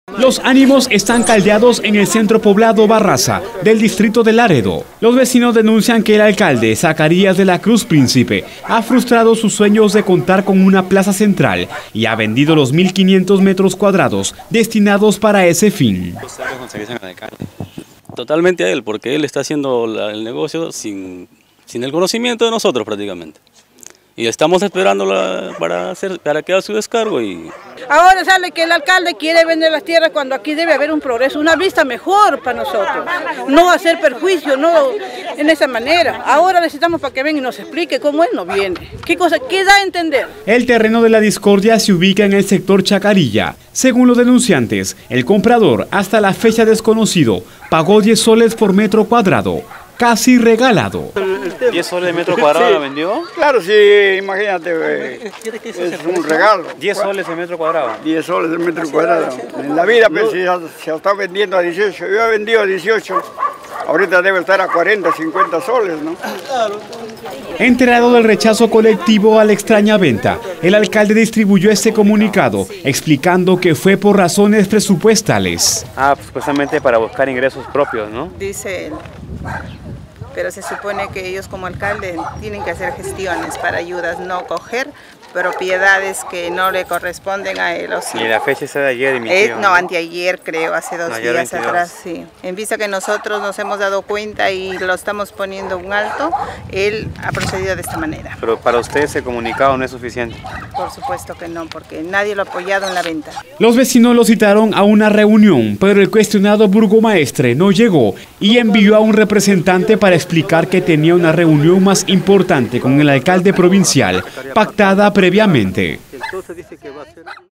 Los ánimos están caldeados en el centro poblado Barraza, del distrito de Laredo. Los vecinos denuncian que el alcalde, Zacarías de la Cruz Príncipe, ha frustrado sus sueños de contar con una plaza central y ha vendido los 1.500 metros cuadrados destinados para ese fin. Totalmente a él, porque él está haciendo el negocio sin el conocimiento de nosotros prácticamente. Y estamos esperando para que haga su descargo. Ahora sale que el alcalde quiere vender las tierras cuando aquí debe haber un progreso, una vista mejor para nosotros. No hacer perjuicio, no en esa manera. Ahora necesitamos para que venga y nos explique cómo él no viene. ¿Qué da a entender? El terreno de la discordia se ubica en el sector Chacarilla. Según los denunciantes, el comprador, hasta la fecha desconocido, pagó 10 soles por metro cuadrado, casi regalado. 10 soles de metro cuadrado la vendió. Claro, sí, imagínate, es un regalo. 10 soles de metro cuadrado. 10 soles de metro cuadrado. En la vida pues, se está vendiendo a 18, yo he vendido a 18, ahorita debe estar a 40, 50 soles, ¿no? Enterado del rechazo colectivo a la extraña venta, el alcalde distribuyó este comunicado, explicando que fue por razones presupuestales. Pues supuestamente para buscar ingresos propios, ¿no? Dice él. Pero se supone que ellos como alcalde tienen que hacer gestiones para ayudas, no coger propiedades que no le corresponden a él. Y la fecha es de ayer emitió. No, anteayer creo, hace 2 días 22. Atrás, sí. En vista que nosotros nos hemos dado cuenta y lo estamos poniendo un alto, él ha procedido de esta manera. Pero para usted ese comunicado no es suficiente. Por supuesto que no, porque nadie lo ha apoyado en la venta. Los vecinos lo citaron a una reunión, pero el cuestionado burgomaestre no llegó y envió a un representante para explicar que tenía una reunión más importante con el alcalde provincial, pactada previamente. Entonces dice que va a ser...